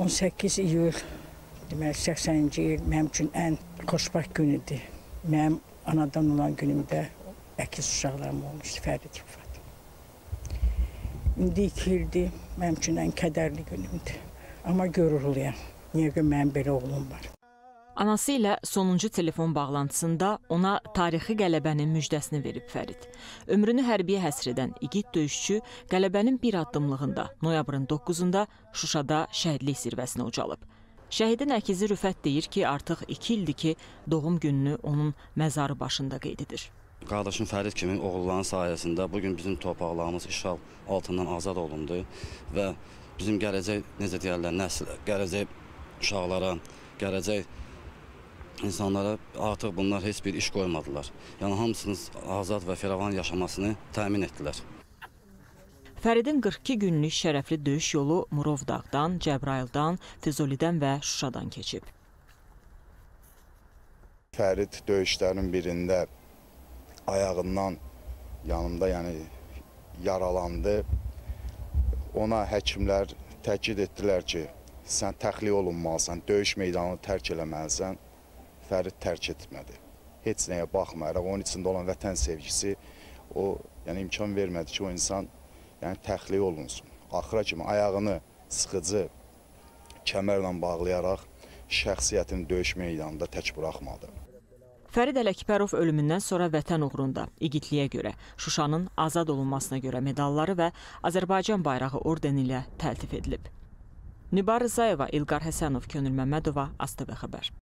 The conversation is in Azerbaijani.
18 iyul deməli 80-ci il mənim üçün ən xoşbəxt gün idi. Mənim anadan olan günümdə əkiz uşaqlarım olmuşdu, Fərid Rüfət. İndi 2 ildir mənim üçün ən kədərli günümdür. Amma qürurluyam. Niyə ki, mənim belə oğlum var. Anası ilə sonuncu telefon bağlantısında ona tarixi qələbənin müjdəsini verib Fərid. Ömrünü hərbiyə həsr edən igid döyüşçü qələbənin bir addımlığında noyabrın 9-da Şuşada şəhidlik zirvəsinə ucalıb. Şəhidin əkizi Rüfət deyir ki, artıq 2 ildir ki, doğum gününü onun məzarı başında qeyd edir. Qardaşım Fərid kimi oğulların sayəsində bugün bizim torpaqlarımız işğal altından azad olundu və bizim gələcək, necə deyərlər, nəsil, gələcək uşaqlara, gələcək insanlara artıq bunlar heç bir iş qoymadılar. Yəni hamısının azad və firavan yaşamasını təmin etdilər. Fəridin 42 günlük şərəfli döyüş yolu Murovdağdan, Cəbrayıldan, Füzulidən və Şuşadan keçib. Fərid döyüşlərin birində ayağından yanımda yaralandı. Ona həkimlər təkid etdilər ki, sən təxliyə olunmalısan, döyüş meydanını tərk eləməlisən. Fərid tərk etmədi. Heç nəyə baxmayaraq, onun içində olan vətən sevgisi imkan vermədi ki, o insan təxliyə olunsun. Axıra kimi ayağını sıxıcı kəmərlə bağlayaraq şəxsiyyətini döyüş meydanında tək buraxmadı. Fərid Ələkbərov ölümündən sonra vətən uğrunda igidliyə görə, Şuşanın azad olunmasına görə medalları və Azərbaycan bayrağı ordeni ilə təltif edilib. Nübar Rızayeva, İlqar Həsənov, Könül Məmmədova, ASTV Xəbər.